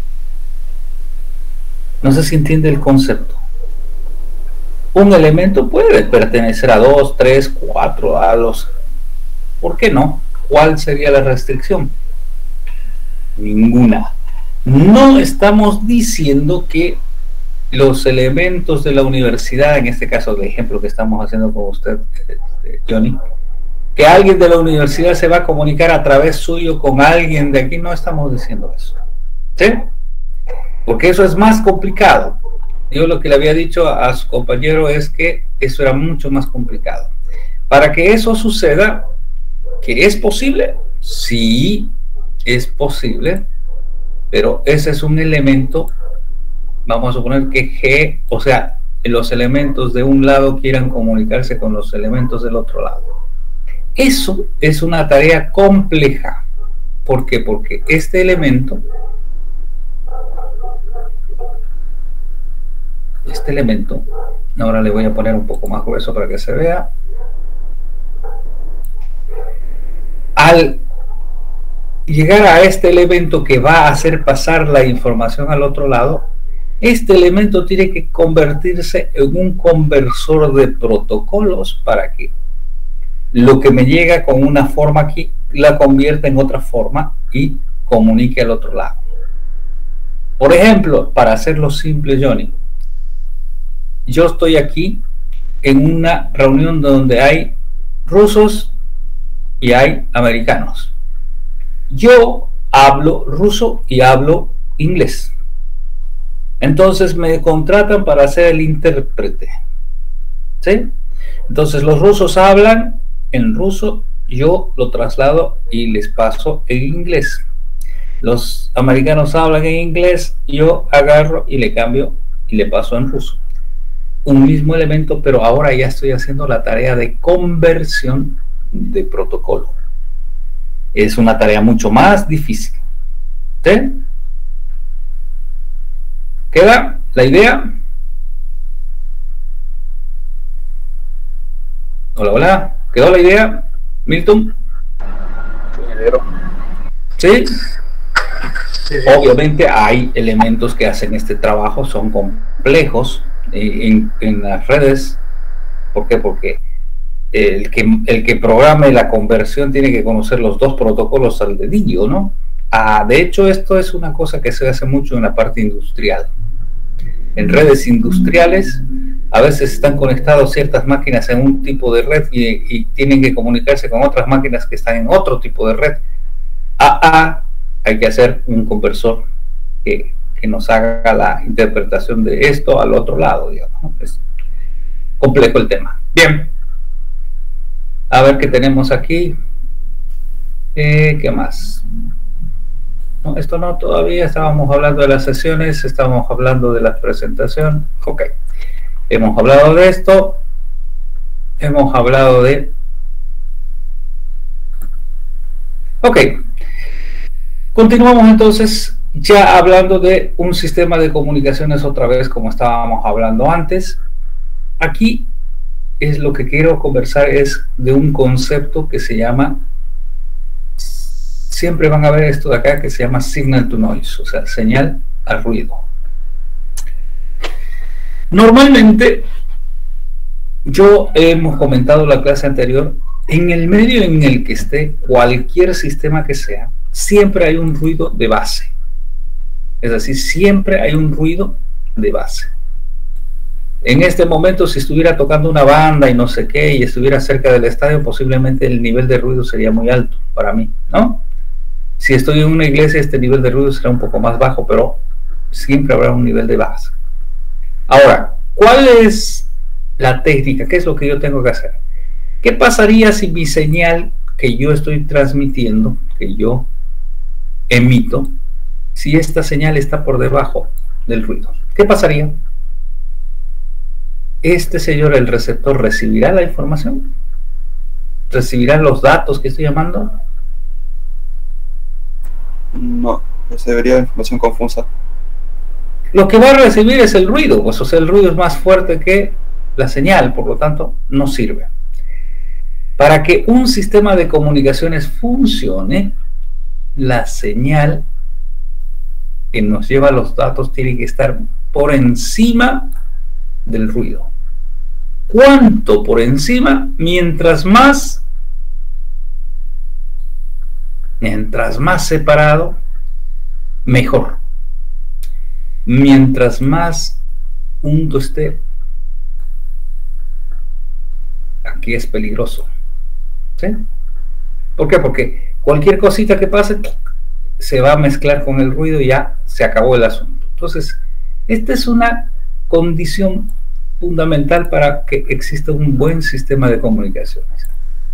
No sé si entiende el concepto. Un elemento puede pertenecer a 2, 3, 4, a los... ¿Por qué no? ¿Cuál sería la restricción? Ninguna. No estamos diciendo que los elementos de la universidad, en este caso el ejemplo que estamos haciendo con usted, Johnny, que alguien de la universidad se va a comunicar a través suyo con alguien de aquí, no estamos diciendo eso. ¿Sí? Porque eso es más complicado. Yo lo que le había dicho a su compañero es que eso era mucho más complicado. Para que eso suceda, ¿que es posible? Sí, es posible, pero ese es un elemento, vamos a suponer que G, o sea, los elementos de un lado quieran comunicarse con los elementos del otro lado. Eso es una tarea compleja. ¿Por qué? Porque este elemento, ahora le voy a poner un poco más grueso para que se vea. Al llegar a este elemento que va a hacer pasar la información al otro lado, este elemento tiene que convertirse en un conversor de protocolos para que lo que me llega con una forma aquí la convierta en otra forma y comunique al otro lado. Por ejemplo, para hacerlo simple, Johnny, yo estoy aquí en una reunión donde hay rusos y hay americanos. Yo hablo ruso y hablo inglés. Entonces me contratan para ser el intérprete. ¿Sí? Entonces los rusos hablan en ruso, yo lo traslado y les paso en inglés. Los americanos hablan en inglés, yo agarro y le cambio y le paso en ruso. Un mismo elemento, pero ahora ya estoy haciendo la tarea de conversión de protocolo. Es una tarea mucho más difícil. ¿Sí? ¿Queda la idea? Hola, hola. ¿Quedó la idea, Milton? ¿Sí? Obviamente hay elementos que hacen este trabajo, son complejos en las redes. ¿Por qué? Porque el que programe la conversión tiene que conocer los dos protocolos al dedillo, ¿no? De hecho, esto es una cosa que se hace mucho en la parte industrial. En redes industriales, a veces están conectadas ciertas máquinas en un tipo de red y tienen que comunicarse con otras máquinas que están en otro tipo de red. Hay que hacer un conversor que nos haga la interpretación de esto al otro lado, digamos, ¿no? Es complejo el tema. Bien. A ver qué tenemos aquí. ¿Qué más? No, esto no, todavía estábamos hablando de las sesiones, estábamos hablando de la presentación. Ok. Hemos hablado de esto. Hemos hablado de... Ok. Continuamos entonces ya hablando de un sistema de comunicaciones otra vez como estábamos hablando antes. Aquí es lo que quiero conversar es de un concepto que se llama, siempre van a ver esto de acá, que se llama signal to noise, o sea, señal al ruido. Normalmente, hemos comentado en la clase anterior, en el medio en el que esté cualquier sistema que sea, siempre hay un ruido de base. Es decir, siempre hay un ruido de base. En este momento, si estuviera tocando una banda y no sé qué, y estuviera cerca del estadio, posiblemente el nivel de ruido sería muy alto para mí, ¿no? Si estoy en una iglesia, este nivel de ruido será un poco más bajo, pero siempre habrá un nivel de base. Ahora, ¿cuál es la técnica? ¿Qué es lo que yo tengo que hacer? ¿Qué pasaría si mi señal que yo estoy transmitiendo, que yo emito, si esta señal está por debajo del ruido? ¿Qué pasaría? Este señor, el receptor, recibirá la información. recibirá los datos que estoy llamando? No, recibiría información confusa. Lo que va a recibir es el ruido, pues, o sea, el ruido es más fuerte que la señal, por lo tanto, no sirve. Para que un sistema de comunicaciones funcione, la señal que nos lleva los datos tiene que estar por encima del ruido. ¿Cuánto por encima? Mientras más separado, mejor. Mientras más junto esté, aquí es peligroso. ¿Sí? ¿Por qué? Porque cualquier cosita que pase se va a mezclar con el ruido y ya se acabó el asunto. Entonces, esta es una condición fundamental para que exista un buen sistema de comunicaciones.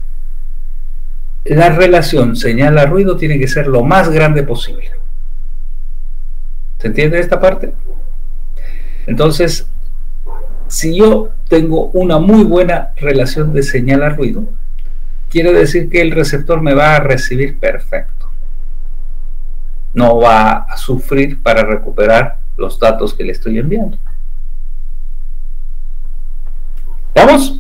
La relación señal-ruido tiene que ser lo más grande posible. ¿Se entiende esta parte? Entonces, si yo tengo una muy buena relación de señal-ruido, quiere decir que el receptor me va a recibir perfecto. No va a sufrir para recuperar los datos que le estoy enviando. ¿Vamos?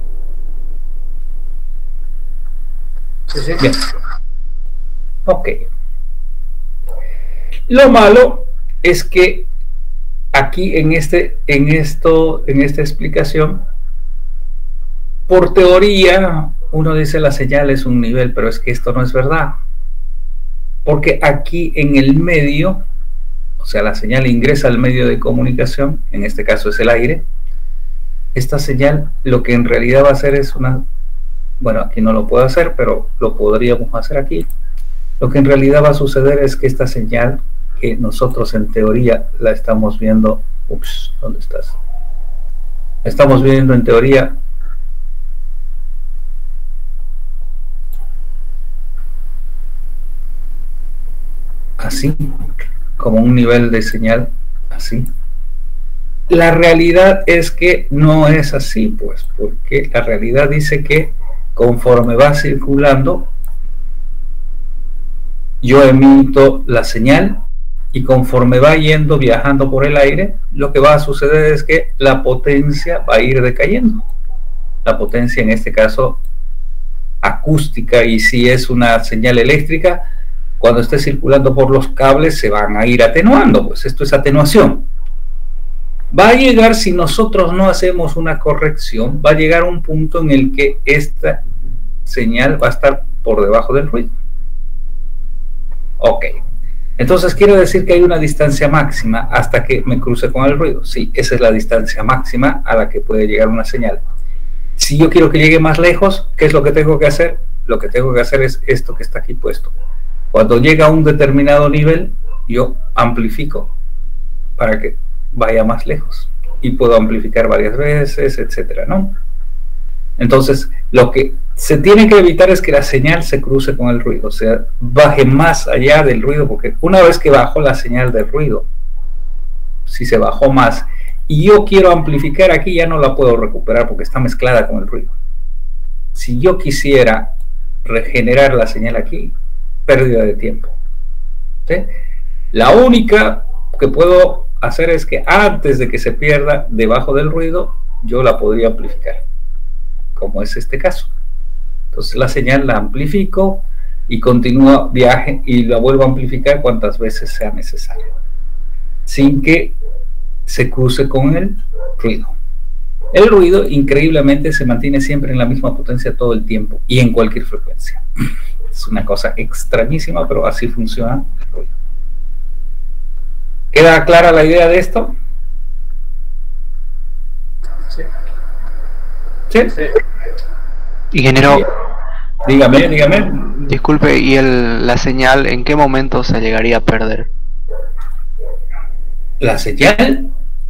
Sí, sí. Bien. Ok. Lo malo es que aquí en esta explicación, por teoría, uno dice la señal es un nivel, pero es que esto no es verdad. Porque aquí en el medio, o sea, la señal ingresa al medio de comunicación, en este caso es el aire. Esta señal lo que en realidad va a hacer es una, bueno, aquí no lo puedo hacer, pero lo podríamos hacer aquí. Lo que en realidad va a suceder es que esta señal, que nosotros en teoría la estamos viendo, ups, ¿dónde estás? Estamos viendo en teoría así, como un nivel de señal así. La realidad es que no es así, pues, porque la realidad dice que conforme va circulando, yo emito la señal y conforme va yendo, viajando por el aire, lo que va a suceder es que la potencia va a ir decayendo. La potencia, en este caso, acústica, y si es una señal eléctrica, cuando esté circulando por los cables se van a ir atenuando, pues esto es atenuación. Va a llegar, si nosotros no hacemos una corrección, va a llegar a un punto en el que esta señal va a estar por debajo del ruido. Ok, entonces quiere decir que hay una distancia máxima hasta que me cruce con el ruido. Sí, esa es la distancia máxima a la que puede llegar una señal. Si yo quiero que llegue más lejos, ¿qué es lo que tengo que hacer? Lo que tengo que hacer es esto que está aquí puesto. Cuando llega a un determinado nivel, yo amplifico para que vaya más lejos y puedo amplificar varias veces, etcétera, ¿no? Entonces, lo que se tiene que evitar es que la señal se cruce con el ruido, o sea, baje más allá del ruido, porque una vez que bajó la señal del ruido, si se bajó más y yo quiero amplificar aquí, ya no la puedo recuperar porque está mezclada con el ruido. Si yo quisiera regenerar la señal aquí, pérdida de tiempo. ¿Sí? La única que puedo hacer es que antes de que se pierda debajo del ruido, yo la podría amplificar, como es este caso. Entonces la señal la amplifico y continúa viaje y la vuelvo a amplificar cuantas veces sea necesario, sin que se cruce con el ruido. El ruido increíblemente se mantiene siempre en la misma potencia todo el tiempo y en cualquier frecuencia. Es una cosa extrañísima, pero así funciona el ruido. ¿Queda clara la idea de esto? Sí. ¿Sí? Sí. Ingeniero, Dígame. disculpe, ¿y la señal en qué momento se llegaría a perder? La señal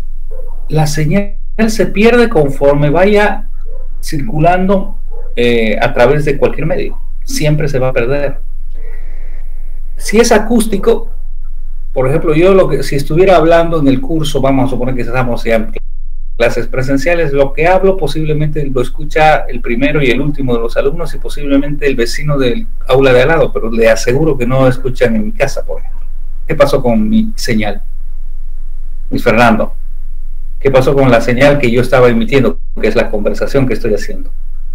se pierde conforme vaya circulando a través de cualquier medio. Siempre se va a perder. Si es acústico, por ejemplo, yo si estuviera hablando en el curso, vamos a suponer que estamos ya en clases presenciales, lo que hablo posiblemente lo escucha el primero y el último de los alumnos y posiblemente el vecino del aula de al lado, pero le aseguro que no escuchan en mi casa, por ejemplo. ¿Qué pasó con mi señal? Luis Fernando, ¿qué pasó con la señal que yo estaba emitiendo, que es la conversación que estoy haciendo?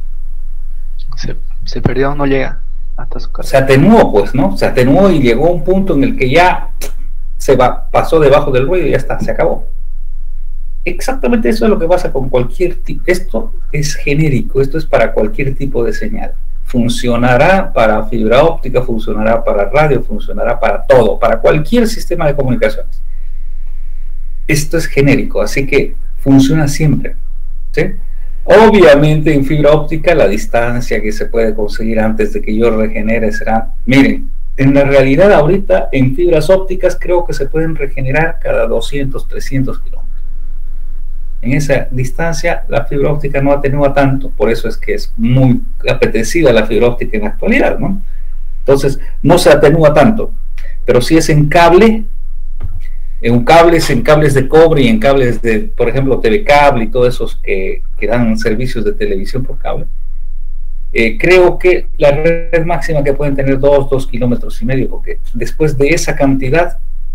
Se perdió, no llega hasta su casa. Se atenuó, pues, ¿no? Se atenuó y llegó a un punto en el que ya pasó debajo del ruido y ya está, se acabó. Exactamente eso es lo que pasa con cualquier tipo. Esto es genérico, esto es para cualquier tipo de señal. Funcionará para fibra óptica, funcionará para radio, funcionará para todo, para cualquier sistema de comunicaciones. Esto es genérico, así que funciona siempre, ¿sí? Obviamente en fibra óptica la distancia que se puede conseguir antes de que yo regenere será, miren, en la realidad ahorita en fibras ópticas creo que se pueden regenerar cada 200, 300 kilómetros. En esa distancia la fibra óptica no atenúa tanto, por eso es que es muy apetecida la fibra óptica en la actualidad, ¿no? Entonces no se atenúa tanto, pero si es en cable, en cables de cobre y en cables de, por ejemplo, TV Cable y todos esos que dan servicios de televisión por cable, creo que la red máxima que pueden tener 2 kilómetros y medio, porque después de esa cantidad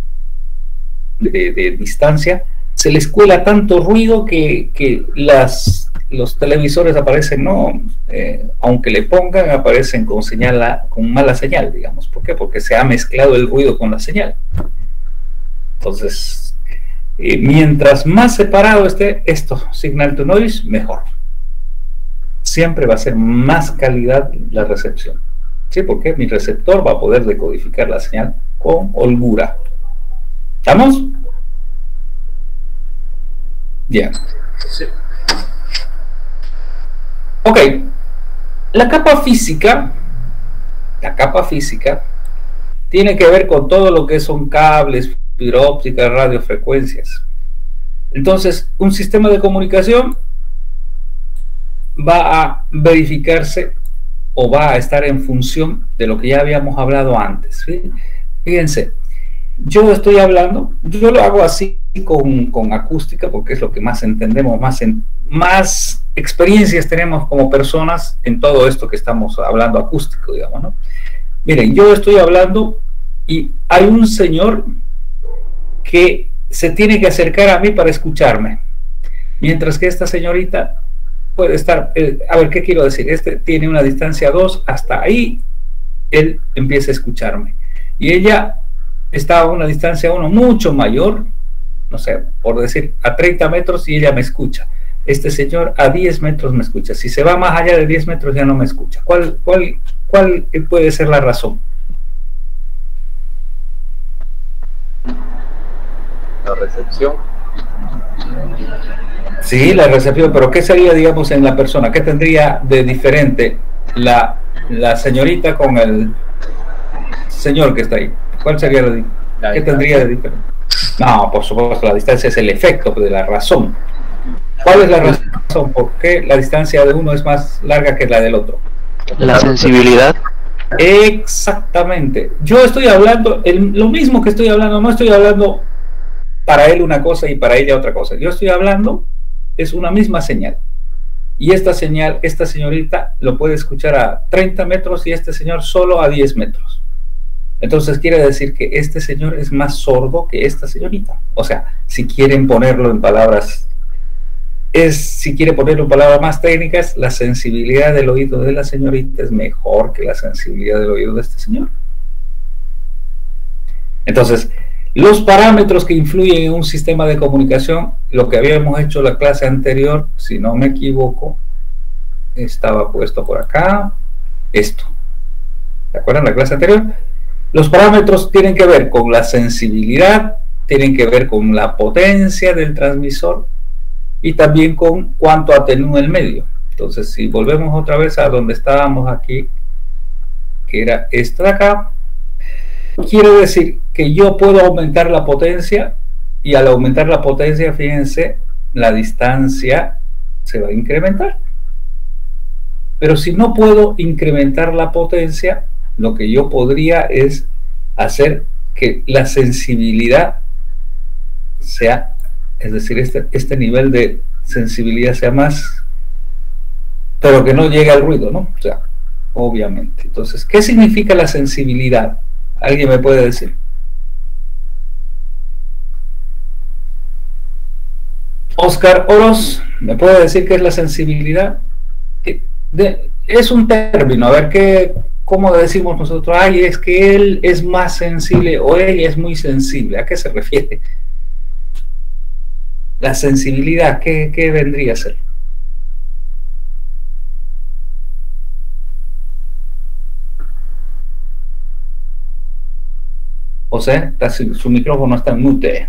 de distancia, se les cuela tanto ruido que los televisores aparecen, no, aunque le pongan, aparecen con mala señal, digamos. ¿Por qué? Porque se ha mezclado el ruido con la señal. Entonces, mientras más separado esté esto, signal to noise, mejor. Siempre va a ser más calidad la recepción. ¿Sí? Porque mi receptor va a poder decodificar la señal con holgura. ¿Estamos? Bien. Sí. Ok. La capa física tiene que ver con todo lo que son cables, fibra óptica, radiofrecuencias. Entonces, un sistema de comunicación va a verificarse o va a estar en función de lo que ya habíamos hablado antes. ¿Sí? Fíjense, yo estoy hablando, yo lo hago así con acústica porque es lo que más entendemos, más experiencias tenemos como personas en todo esto que estamos hablando acústico, digamos, ¿no? Miren, yo estoy hablando y hay un señor que se tiene que acercar a mí para escucharme, mientras que esta señorita puede estar, a ver, ¿qué quiero decir? Este tiene una distancia 2, hasta ahí él empieza a escucharme, y ella está a una distancia 1 mucho mayor, no sé, por decir, a 30 metros y ella me escucha. Este señor a 10 metros me escucha. Si se va más allá de 10 metros ya no me escucha. ¿Cuál puede ser la razón? La recepción. Sí, la recepción, pero ¿qué sería, digamos, en la persona? ¿Qué tendría de diferente la señorita con el señor que está ahí? ¿Cuál sería qué tendría de diferente? No, por supuesto, la distancia es el efecto de la razón. ¿Cuál es la razón? ¿Por qué la distancia de uno es más larga que la del otro? La sensibilidad. Exactamente. Yo estoy hablando, lo mismo que estoy hablando, no estoy hablando para él una cosa y para ella otra cosa. Yo estoy hablando, es una misma señal. Y esta señal, esta señorita lo puede escuchar a 30 metros y este señor solo a 10 metros. Entonces quiere decir que este señor es más sordo que esta señorita. O sea, si quieren ponerlo en palabras, si quiere ponerlo en palabras más técnicas, la sensibilidad del oído de la señorita es mejor que la sensibilidad del oído de este señor. Entonces, los parámetros que influyen en un sistema de comunicación, lo que habíamos hecho en la clase anterior, si no me equivoco, estaba puesto por acá, esto. ¿Se acuerdan la clase anterior? Los parámetros tienen que ver con la sensibilidad, tienen que ver con la potencia del transmisor y también con cuánto atenúa el medio. Entonces, si volvemos otra vez a donde estábamos aquí, que era esto de acá, quiere decir que yo puedo aumentar la potencia y al aumentar la potencia, fíjense, la distancia se va a incrementar. Pero si no puedo incrementar la potencia, lo que yo podría es hacer que la sensibilidad sea, es decir, este nivel de sensibilidad sea más, pero que no llegue al ruido, ¿no? O sea, obviamente. Entonces, ¿qué significa la sensibilidad? ¿Alguien me puede decir? Oscar Oroz, ¿me puede decir qué es la sensibilidad? Es un término, a ver, ¿cómo decimos nosotros? Ay, es que él es más sensible o ella es muy sensible. ¿A qué se refiere? La sensibilidad, ¿qué vendría a ser? José, su micrófono está en mute.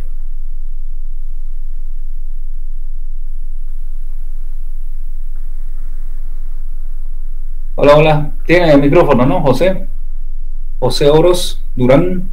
Hola, hola. Tiene el micrófono, ¿no, José? José Oroz Durán.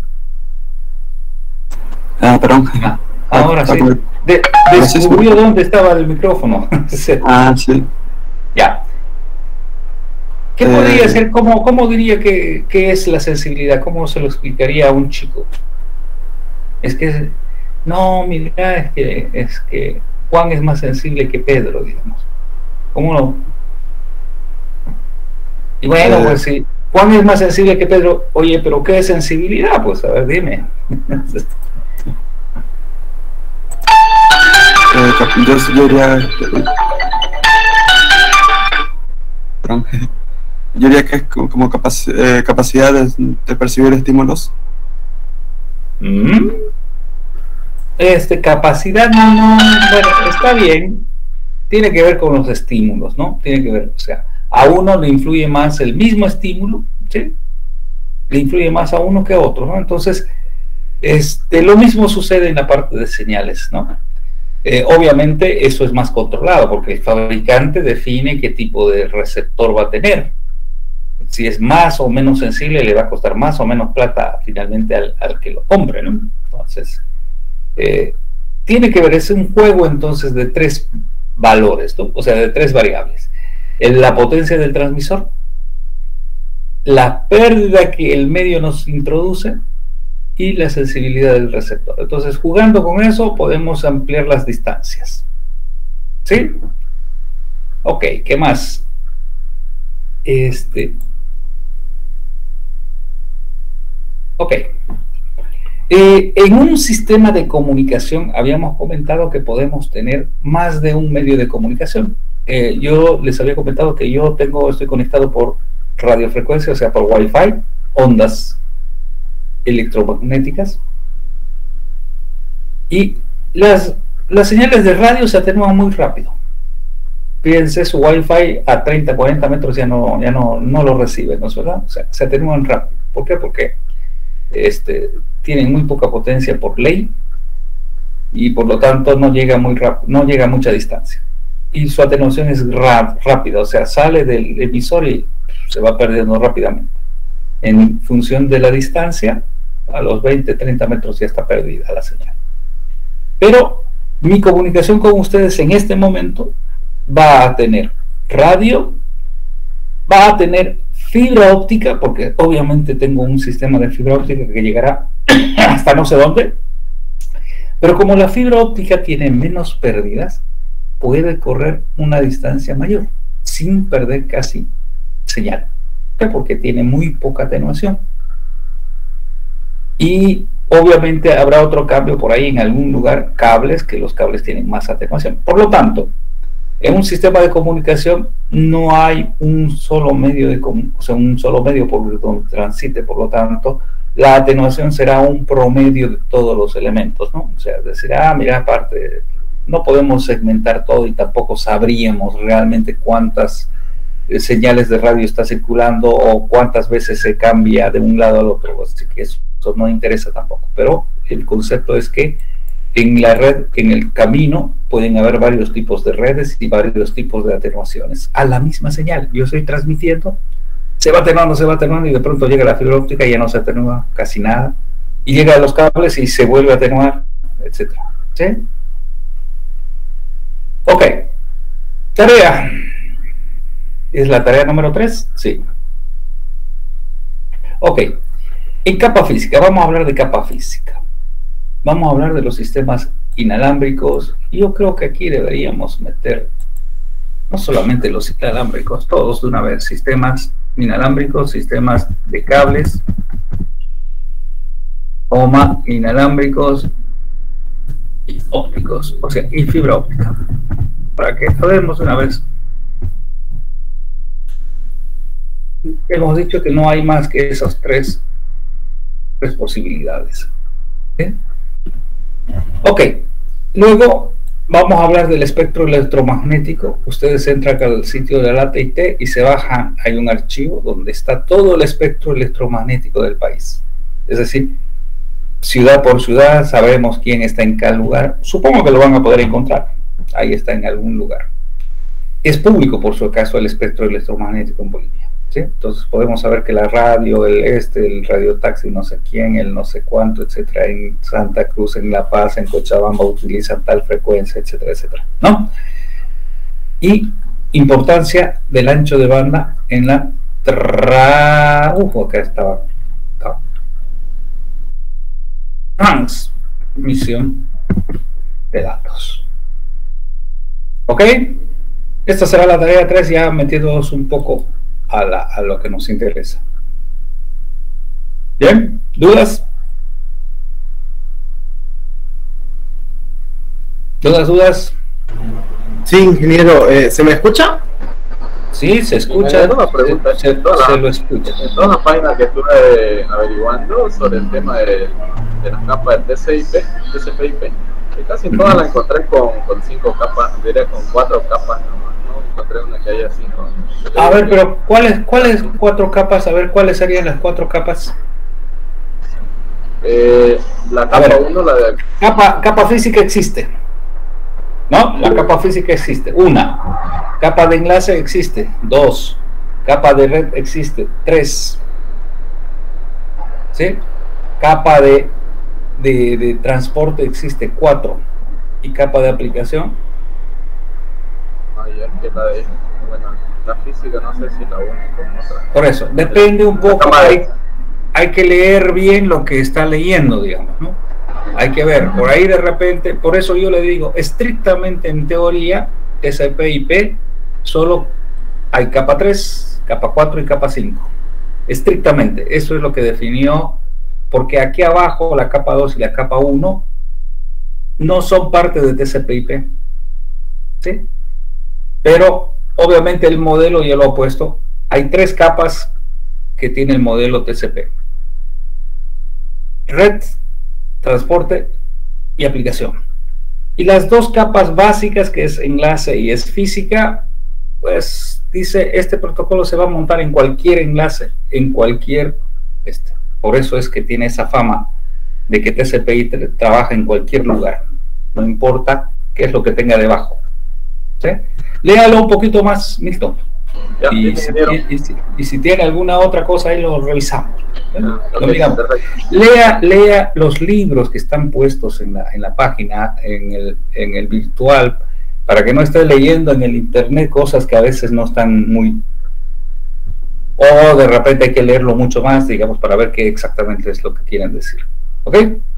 Perdón. Ahora sí. Descubrió dónde estaba el micrófono. Sí. Ya. ¿Qué podría ser? ¿Cómo diría que es la sensibilidad? ¿Cómo se lo explicaría a un chico? Es que, no, mira, es que Juan es más sensible que Pedro, digamos. ¿Cómo no? Y bueno, pues sí, Juan es más sensible que Pedro. Oye, pero ¿qué es sensibilidad? Pues a ver, dime. Yo diría que es como capacidad de percibir estímulos. Capacidad no, bueno, está bien. Tiene que ver con los estímulos, ¿no? Tiene que ver, o sea, a uno le influye más el mismo estímulo, ¿sí? Le influye más a uno que a otro, ¿no? Entonces, lo mismo sucede en la parte de señales, ¿no? Obviamente eso es más controlado porque el fabricante define qué tipo de receptor va a tener. Si es más o menos sensible, le va a costar más o menos plata finalmente al que lo compre, ¿no? Entonces, tiene que ver, es un juego entonces de tres valores, ¿no? O sea, de tres variables. La potencia del transmisor, la pérdida que el medio nos introduce y la sensibilidad del receptor. Entonces, jugando con eso, podemos ampliar las distancias. ¿Sí? Ok, ¿qué más? Ok. En un sistema de comunicación, habíamos comentado que podemos tener más de un medio de comunicación. Yo les había comentado que yo estoy conectado por radiofrecuencia, o sea, por Wi-Fi, ondas electromagnéticas, y las señales de radio se atenúan muy rápido. Fíjense, su Wi-Fi a 30, 40 metros ya no lo recibe, ¿no es verdad? O sea, se atenúan rápido. ¿Por qué? Porque tienen muy poca potencia por ley y por lo tanto no llega muy rápido, no llega a mucha distancia. Y su atenuación es rápida, o sea, sale del emisor y se va perdiendo rápidamente. En función de la distancia, a los 20, 30 metros ya está perdida la señal. Pero mi comunicación con ustedes en este momento va a tener radio, va a tener fibra óptica, porque obviamente tengo un sistema de fibra óptica que llegará hasta no sé dónde, pero como la fibra óptica tiene menos pérdidas, puede correr una distancia mayor sin perder casi señal, porque tiene muy poca atenuación. Y obviamente habrá otro cambio por ahí en algún lugar, cables, que los cables tienen más atenuación. Por lo tanto, en un sistema de comunicación no hay un solo medio un solo medio por donde transite. Por lo tanto, la atenuación será un promedio de todos los elementos, ¿no? O sea, decir, mira, aparte, no podemos segmentar todo y tampoco sabríamos realmente cuántas señales de radio está circulando o cuántas veces se cambia de un lado al otro. Así que eso no interesa tampoco. Pero el concepto es que en la red, en el camino, pueden haber varios tipos de redes y varios tipos de atenuaciones a la misma señal. Yo estoy transmitiendo, se va atenuando y de pronto llega la fibra óptica y ya no se atenúa casi nada. Y llega a los cables y se vuelve a atenuar, etc. ¿Sí? Ok. Tarea. ¿Es la tarea número 3? Sí. Ok. En capa física, vamos a hablar de capa física. Vamos a hablar de los sistemas inalámbricos. Yo creo que aquí deberíamos meter no solamente los inalámbricos, todos de una vez, sistemas inalámbricos, sistemas de cables, inalámbricos y ópticos, o sea, y fibra óptica, para que sabemos de una vez. Hemos dicho que no hay más que esas tres posibilidades. ¿Sí? Ok, luego vamos a hablar del espectro electromagnético. Ustedes entran al sitio de la AT&T y se bajan, hay un archivo donde está todo el espectro electromagnético del país. Es decir, ciudad por ciudad, sabemos quién está en cada lugar. Supongo que lo van a poder encontrar. Ahí está en algún lugar. Es público, por su caso, el espectro electromagnético en Bolivia. ¿Sí? Entonces podemos saber que la radio, el radiotaxi, no sé quién, el no sé cuánto, etcétera, en Santa Cruz, en La Paz, en Cochabamba utilizan tal frecuencia, etcétera, etcétera, ¿no? Y importancia del ancho de banda en la acá estaba transmisión de datos. ¿Ok? Esta será la tarea 3, ya metiéndonos un poco a lo que nos interesa. ¿Bien? ¿Dudas? ¿Dudas? Sí, ingeniero, ¿se me escucha? Sí, se escucha. Una pregunta, se lo escucha. En todas las páginas que estuve averiguando sobre el tema de las capas de TCP/IP, casi todas las encontré con 5 capas, diría con 4 capas nomás. Encontré una que haya 5. A ver, pero ¿cuáles 4 capas? A ver, ¿cuáles serían las 4 capas? La capa 1, la de... Capa física existe, ¿no? La capa física existe. 1. Capa de enlace existe. 2. Capa de red existe. 3. ¿Sí? Capa de transporte existe. 4. ¿Y capa de aplicación? Que la física no sé si la única. Por eso, depende un poco. Hay que leer bien lo que está leyendo, digamos, ¿no? Hay que ver, por ahí de repente, por eso yo le digo, estrictamente en teoría, TCP/IP, solo hay capa 3, capa 4 y capa 5. Estrictamente, eso es lo que definió, porque aquí abajo la capa 2 y la capa 1 no son parte de TCP/IP. ¿Sí? Pero obviamente el modelo ya lo ha puesto. Hay 3 capas que tiene el modelo TCP: red, transporte y aplicación. Y las 2 capas básicas, que es enlace y es física, pues dice, este protocolo se va a montar en cualquier enlace, en cualquier por eso es que tiene esa fama de que TCP/IP trabaja en cualquier lugar, no importa qué es lo que tenga debajo. ¿Sí? Léalo un poquito más, Milton. Ya, y si tiene alguna otra cosa ahí lo revisamos. Lo miramos. Perfecto. Lea los libros que están puestos en la página, en el virtual, para que no esté leyendo en el internet cosas que a veces no están muy, o de repente hay que leerlo mucho más, digamos, para ver qué exactamente es lo que quieren decir. ¿Ok?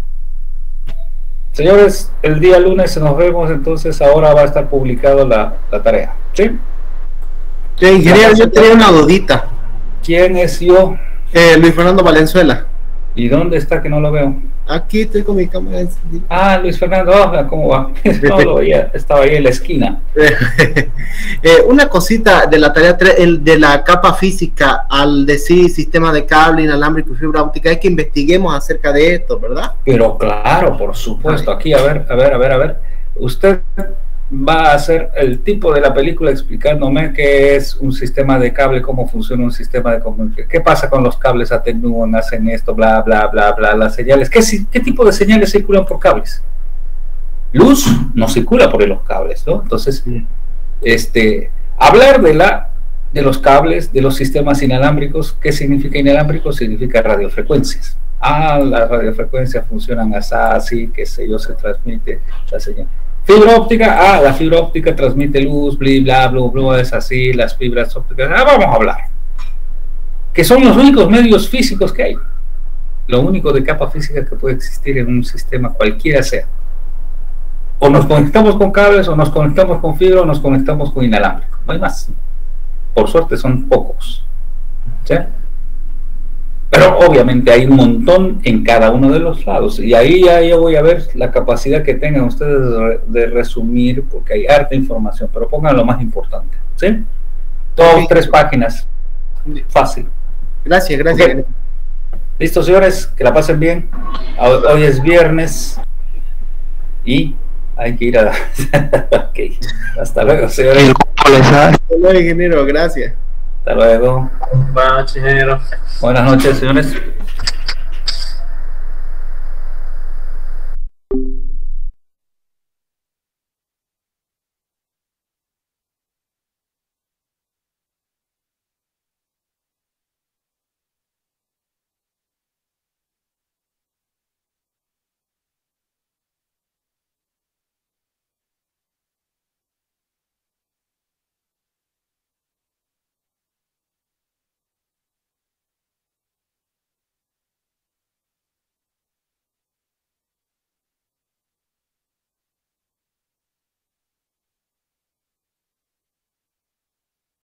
Señores, el día lunes nos vemos, entonces ahora va a estar publicado la tarea. ¿Sí? Sí, ingeniero, yo tenía una dudita. ¿Quién es yo? Luis Fernando Valenzuela. ¿Y dónde está que no lo veo? Aquí estoy con mi cámara encendida. Ah, Luis Fernando, ¿cómo va? No lo veía, estaba ahí en la esquina. Una cosita de la tarea 3, el de la capa física, al decir sistema de cable inalámbrico y fibra óptica, es que investiguemos acerca de esto, ¿verdad? Pero claro, por supuesto. Aquí, a ver. Usted va a hacer el tipo de la película explicándome qué es un sistema de cable, cómo funciona un sistema de comunicación, qué pasa con los cables ATNU, hacen esto, bla, bla, bla, bla, las señales, ¿qué tipo de señales circulan por cables? Luz no circula por los cables, ¿no? Entonces, hablar de los cables, de los sistemas inalámbricos. ¿Qué significa inalámbrico? Significa radiofrecuencias. Las radiofrecuencias funcionan así, qué sé yo, se transmite la señal. Fibra óptica, la fibra óptica transmite luz, bla, bla, bla, es así, las fibras ópticas, vamos a hablar. Que son los únicos medios físicos que hay. Lo único de capa física que puede existir en un sistema cualquiera sea. O nos conectamos con cables, o nos conectamos con fibra, o nos conectamos con inalámbrico. No hay más. Por suerte son pocos. ¿Sí? Pero obviamente hay un montón en cada uno de los lados. Y ahí ya yo voy a ver la capacidad que tengan ustedes de resumir, porque hay harta información. Pero pongan lo más importante. ¿Sí? 2, 3 páginas. Fácil. Gracias. Okay. Listo, señores, que la pasen bien. Hoy es viernes y hay que ir a... Ok, hasta luego, señores. Hasta luego, ingeniero, gracias. Hasta luego. Buenas noches, ingeniero. Buenas noches, señores.